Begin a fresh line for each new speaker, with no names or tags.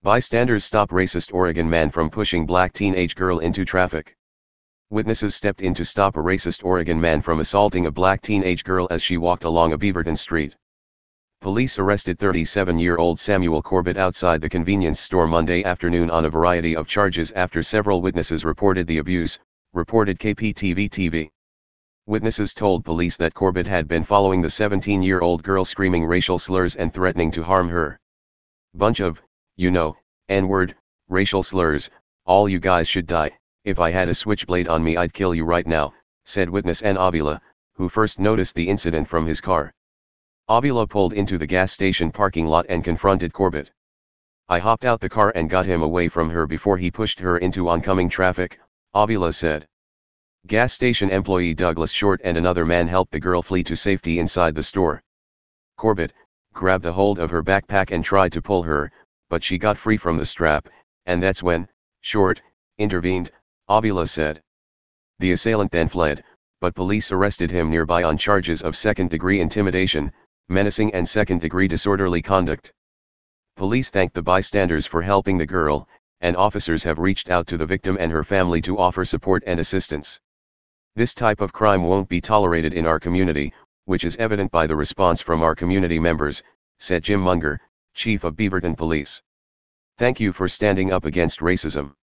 Bystanders stop racist Oregon man from pushing black teenage girl into traffic. Witnesses stepped in to stop a racist Oregon man from assaulting a black teenage girl as she walked along a Beaverton street. Police arrested 37-year-old Samuel Corbett outside the convenience store Monday afternoon on a variety of charges after several witnesses reported the abuse, reported KPTV-TV. Witnesses told police that Corbett had been following the 17-year-old girl screaming racial slurs and threatening to harm her. "Bunch of, N-word, racial slurs, all you guys should die. If I had a switchblade on me I'd kill you right now," said witness N. Avila, who first noticed the incident from his car. Avila pulled into the gas station parking lot and confronted Corbett. "I hopped out the car and got him away from her before he pushed her into oncoming traffic," Avila said. Gas station employee Douglas Short and another man helped the girl flee to safety inside the store. Corbett grabbed a hold of her backpack and tried to pull her, but she got free from the strap, and that's when Short intervened, Avila said. The assailant then fled, but police arrested him nearby on charges of second-degree intimidation, menacing and second-degree disorderly conduct. Police thanked the bystanders for helping the girl, and officers have reached out to the victim and her family to offer support and assistance. "This type of crime won't be tolerated in our community, which is evident by the response from our community members," said Jim Munger, chief of Beaverton Police. "Thank you for standing up against racism."